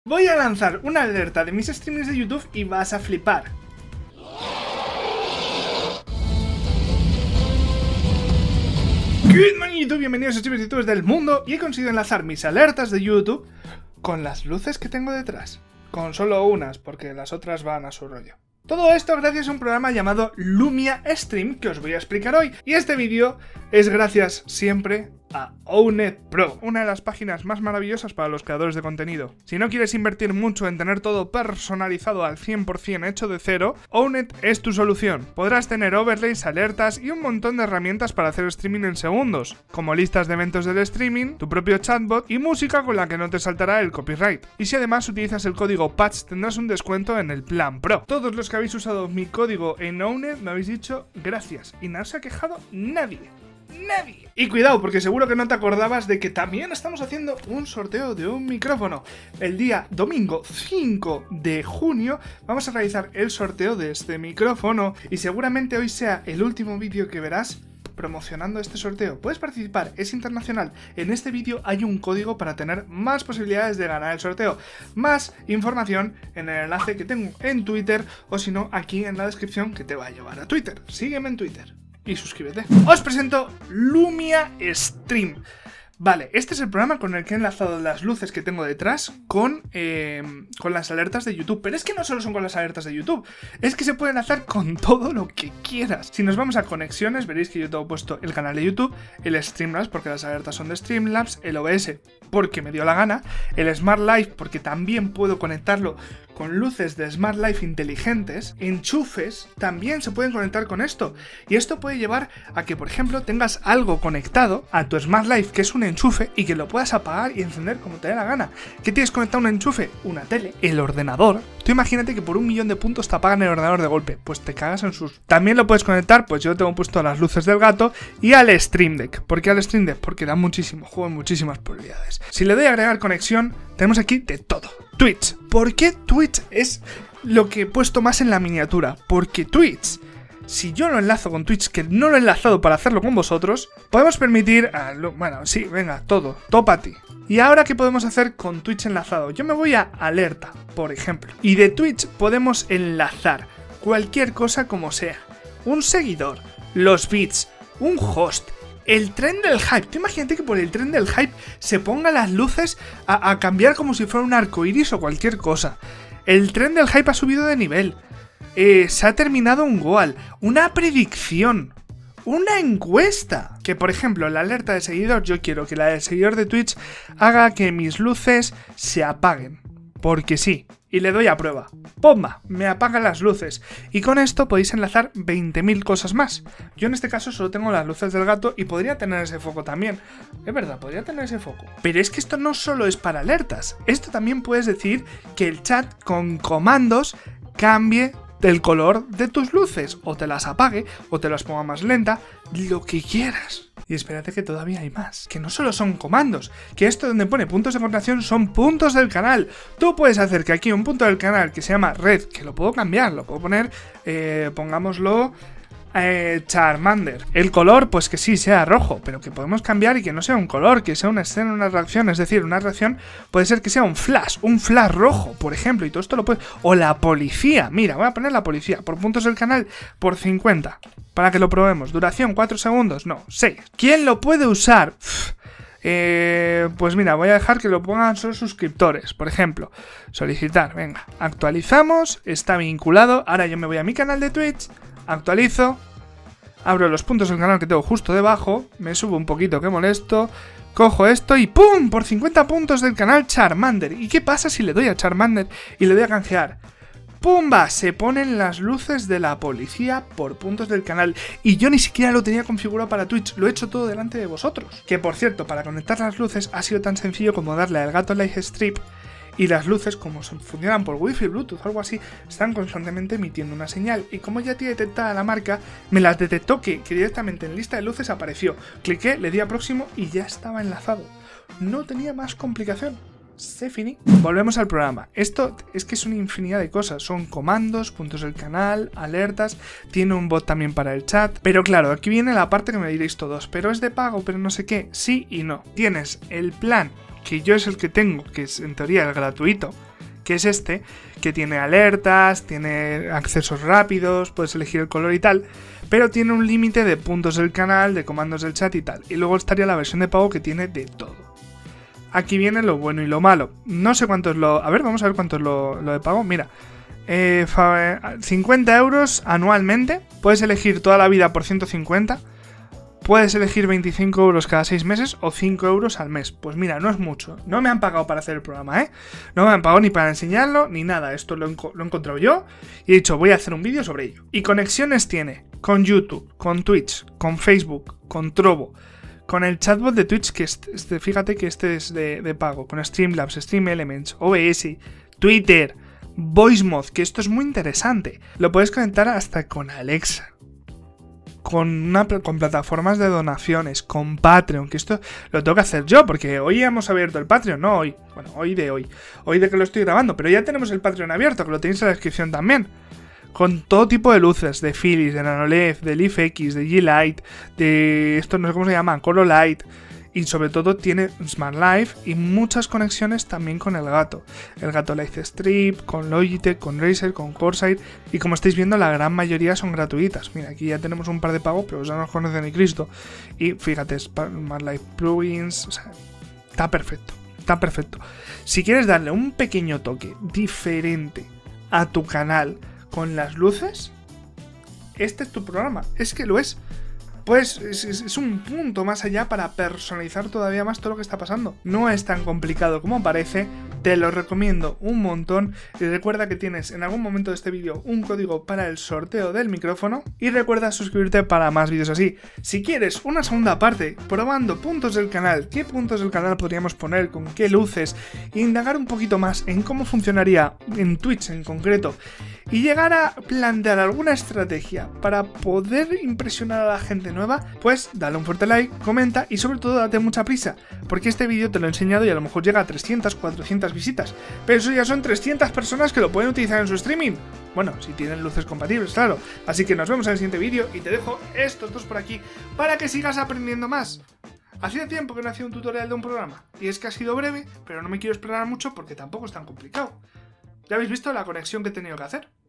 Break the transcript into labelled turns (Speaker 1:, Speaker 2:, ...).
Speaker 1: Voy a lanzar una alerta de mis streamings de YouTube y vas a flipar. Good morning YouTube, bienvenidos a streamers y youtubers del mundo. Y he conseguido enlazar mis alertas de YouTube con las luces que tengo detrás. Con solo unas, porque las otras van a su rollo. Todo esto gracias a un programa llamado Lumia Stream que os voy a explicar hoy. Y este vídeo es gracias siempre a Owned Pro, una de las páginas más maravillosas para los creadores de contenido. Si no quieres invertir mucho en tener todo personalizado al 100% hecho de cero, Owned es tu solución. Podrás tener overlays, alertas y un montón de herramientas para hacer streaming en segundos, como listas de eventos del streaming, tu propio chatbot y música con la que no te saltará el copyright. Y si además utilizas el código PATCH tendrás un descuento en el plan Pro. Todos los que habéis usado mi código en Owned me habéis dicho gracias y no se ha quejado nadie. Nadie. Y cuidado, porque seguro que no te acordabas de que también estamos haciendo un sorteo de un micrófono. El día domingo 5 de junio vamos a realizar el sorteo de este micrófono y seguramente hoy sea el último vídeo que verás promocionando este sorteo. Puedes participar, es internacional. En este vídeo hay un código para tener más posibilidades de ganar el sorteo. Más información en el enlace que tengo en Twitter o si no aquí en la descripción que te va a llevar a Twitter. Sígueme en Twitter y suscríbete. Os presento Lumia Stream. Vale, este es el programa con el que he enlazado las luces que tengo detrás con las alertas de YouTube. Pero es que no solo son con las alertas de YouTube, es que se puede enlazar con todo lo que quieras. Si nos vamos a conexiones, veréis que yo tengo puesto el canal de YouTube, el Streamlabs porque las alertas son de Streamlabs, el OBS porque me dio la gana, el Smart Life porque también puedo conectarlo con luces de Smart Life inteligentes, enchufes también se pueden conectar con esto. Y esto puede llevar a que, por ejemplo, tengas algo conectado a tu Smart Life que es un enchufe y que lo puedas apagar y encender como te dé la gana. ¿Qué tienes conectado a un enchufe? Una tele, el ordenador. Tú imagínate que por 1.000.000 de puntos te apagan el ordenador de golpe, pues te cagas en sus... También lo puedes conectar, pues yo tengo puesto las luces del gato y al Stream Deck. ¿Por qué al Stream Deck? Porque da muchísimo juego y muchísimas posibilidades. Si le doy a agregar conexión, tenemos aquí de todo. Twitch. ¿Por qué Twitch es lo que he puesto más en la miniatura? Porque Twitch, si yo lo enlazo con Twitch, que no lo he enlazado para hacerlo con vosotros, podemos permitir... bueno, sí, venga, todo, topa ti. ¿Y ahora qué podemos hacer con Twitch enlazado? Yo me voy a alerta, por ejemplo. Y de Twitch podemos enlazar cualquier cosa como sea. Un seguidor, los bits, un host... El tren del hype. Tú imagínate que por el tren del hype se pongan las luces a cambiar como si fuera un arco iris o cualquier cosa. El tren del hype ha subido de nivel. Se ha terminado un goal. Una predicción. Una encuesta. Que por ejemplo, la alerta de seguidor, yo quiero que la del seguidor de Twitch haga que mis luces se apaguen. Porque sí. Y le doy a prueba. ¡Pomba! Me apagan las luces. Y con esto podéis enlazar 20.000 cosas más. Yo en este caso solo tengo las luces del gato y podría tener ese foco también. Es verdad, podría tener ese foco. Pero es que esto no solo es para alertas. Esto también puedes decir que el chat con comandos cambie del color de tus luces. O te las apague, o te las ponga más lenta. Lo que quieras. Y espérate que todavía hay más, que no solo son comandos, que esto donde pone puntos de contracción son puntos del canal. Tú puedes hacer que aquí un punto del canal que se llama red, que lo puedo cambiar, lo puedo poner, pongámoslo... Charmander. El color, pues que sí sea rojo, pero que podemos cambiar y que no sea un color, que sea una escena, una reacción. Es decir, una reacción puede ser que sea un flash rojo, por ejemplo, y todo esto lo puede... O la policía, mira, voy a poner la policía, por puntos del canal, por 50, para que lo probemos. Duración, 4 segundos, no, 6. ¿Quién lo puede usar? Pues mira, voy a dejar que lo pongan solo suscriptores. Por ejemplo, solicitar, venga, actualizamos, está vinculado. Ahora yo me voy a mi canal de Twitch, actualizo, abro los puntos del canal que tengo justo debajo, me subo un poquito que molesto, cojo esto y ¡pum! Por 50 puntos del canal Charmander. ¿Y qué pasa si le doy a Charmander y le doy a canjear? ¡Pumba! Se ponen las luces de la policía por puntos del canal. Y yo ni siquiera lo tenía configurado para Twitch. Lo he hecho todo delante de vosotros. Que por cierto, para conectar las luces ha sido tan sencillo como darle al gato Live Strip. Y las luces, como funcionan por Wi-Fi, Bluetooth o algo así, están constantemente emitiendo una señal. Y como ya tiene detectada la marca, me las detectó que directamente en lista de luces apareció. Cliqué, le di a próximo y ya estaba enlazado. No tenía más complicación. Se finí. Volvemos al programa. Esto es que es una infinidad de cosas. Son comandos, puntos del canal, alertas. Tiene un bot también para el chat. Pero claro, aquí viene la parte que me diréis todos. Pero es de pago, pero no sé qué. Sí y no. Tienes el plan, que yo es el que tengo, que es en teoría el gratuito, que es este, que tiene alertas, tiene accesos rápidos, puedes elegir el color y tal, pero tiene un límite de puntos del canal, de comandos del chat y tal. Y luego estaría la versión de pago que tiene de todo. Aquí viene lo bueno y lo malo. No sé cuánto es lo... A ver, vamos a ver cuánto es lo de pago. Mira, 50 euros anualmente. Puedes elegir toda la vida por 150. Puedes elegir 25 euros cada 6 meses o 5 euros al mes. Pues mira, no es mucho. No me han pagado para hacer el programa, ¿eh? No me han pagado ni para enseñarlo, ni nada. Esto lo he encontrado yo y he dicho, voy a hacer un vídeo sobre ello. Y conexiones tiene con YouTube, con Twitch, con Facebook, con Trovo, con el chatbot de Twitch, que fíjate que este es de pago, con Streamlabs, Stream Elements, OBS, Twitter, VoiceMod, que esto es muy interesante. Lo puedes conectar hasta con Alexa. Con plataformas de donaciones, con Patreon, que esto lo tengo que hacer yo, porque hoy hemos abierto el Patreon, no hoy, bueno, hoy de que lo estoy grabando, pero ya tenemos el Patreon abierto, que lo tenéis en la descripción también, con todo tipo de luces, de Philips, de Nanoled, de Leaf X, de G-Lite, de esto no sé cómo se llama, Cololight, y sobre todo tiene Smart Life y muchas conexiones también con el gato Life Strip, con Logitech, con Razer, con Corsair, y como estáis viendo la gran mayoría son gratuitas. Mira, aquí ya tenemos un par de pago, pero ya no los conoce ni Cristo, y fíjate, Smart Life plugins, o sea, está perfecto. Si quieres darle un pequeño toque diferente a tu canal con las luces, este es tu programa, es que lo es. Pues es un punto más allá para personalizar todavía más todo lo que está pasando. No es tan complicado como parece, te lo recomiendo un montón. Y recuerda que tienes en algún momento de este vídeo un código para el sorteo del micrófono. Y recuerda suscribirte para más vídeos así. Si quieres una segunda parte probando puntos del canal, qué puntos del canal podríamos poner, con qué luces, e indagar un poquito más en cómo funcionaría en Twitch en concreto, y llegar a plantear alguna estrategia para poder impresionar a la gente nueva, pues dale un fuerte like, comenta y sobre todo date mucha prisa, porque este vídeo te lo he enseñado y a lo mejor llega a 300, 400 visitas, pero eso ya son 300 personas que lo pueden utilizar en su streaming. Bueno, si tienen luces compatibles, claro. Así que nos vemos en el siguiente vídeo y te dejo estos dos por aquí para que sigas aprendiendo más. Hacía tiempo que no hacía un tutorial de un programa, y es que ha sido breve, pero no me quiero esperar mucho porque tampoco es tan complicado. Ya habéis visto la conexión que he tenido que hacer.